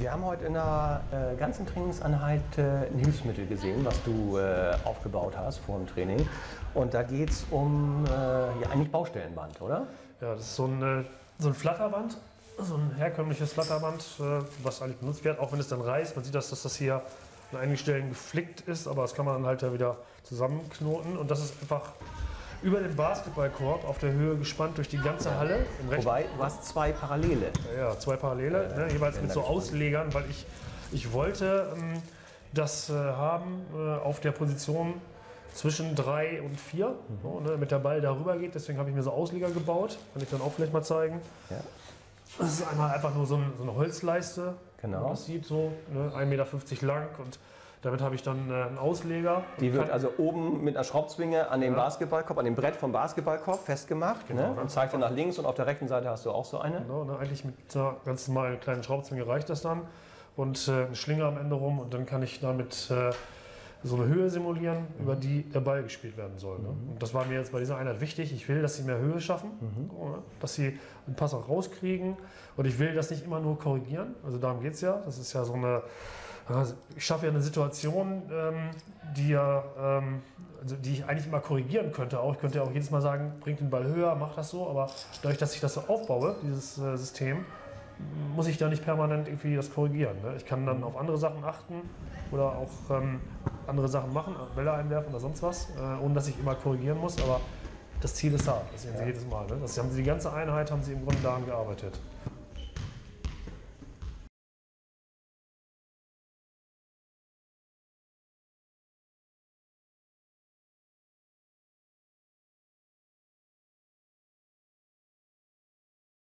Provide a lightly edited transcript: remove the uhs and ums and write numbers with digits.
Wir haben heute in der ganzen Trainingseinheit ein Hilfsmittel gesehen, was du aufgebaut hast vor dem Training. Und da geht es um ja, eigentlich Baustellenband, oder? Ja, das ist so ein Flatterband, so ein herkömmliches Flatterband, was eigentlich benutzt wird, auch wenn es dann reißt. Man sieht, dass das hier an einigen Stellen geflickt ist, aber das kann man dann halt ja wieder zusammenknoten. Und das ist einfach über den Basketballkorb auf der Höhe gespannt durch die ganze Halle. Wobei, du hast zwei Parallele. Ja, zwei Parallele, jeweils mit so Auslegern, weil ich wollte das haben auf der Position zwischen 3 und 4, so, damit der Ball darüber geht. Deswegen habe ich mir so Ausleger gebaut. Kann ich dann auch vielleicht mal zeigen. Ja. Das ist einmal einfach nur so eine Holzleiste. Genau. Man das sieht so, 1,50 Meter lang. Und damit habe ich dann einen Ausleger. Die wird also oben mit einer Schraubzwinge an dem Basketballkorb, an dem Brett vom Basketballkorb festgemacht. Genau, und zeigt dann nach links und auf der rechten Seite hast du auch so eine. Genau, eigentlich mit einer ganz normalen kleinen Schraubzwinge reicht das dann. Und eine Schlinge am Ende rum und dann kann ich damit so eine Höhe simulieren, über die der Ball gespielt werden soll. Und das war mir jetzt bei dieser Einheit wichtig. Ich will, dass sie mehr Höhe schaffen, dass sie einen Pass auch rauskriegen. Und ich will das nicht immer nur korrigieren. Also darum geht es ja. Das ist ja so eine, ich schaffe ja eine Situation, die ich eigentlich immer korrigieren könnte. Auch ich könnte ja auch jedes Mal sagen, bringt den Ball höher, mach das so. Aber dadurch, dass ich das so aufbaue, dieses System, muss ich da nicht permanent irgendwie das korrigieren. Ich kann dann auf andere Sachen achten oder auch andere Sachen machen, Bälle einwerfen oder sonst was, ohne dass ich immer korrigieren muss. Aber das Ziel ist da, das sehen Sie jedes Mal. Das haben Sie die ganze Einheit, haben Sie im Grunde daran gearbeitet.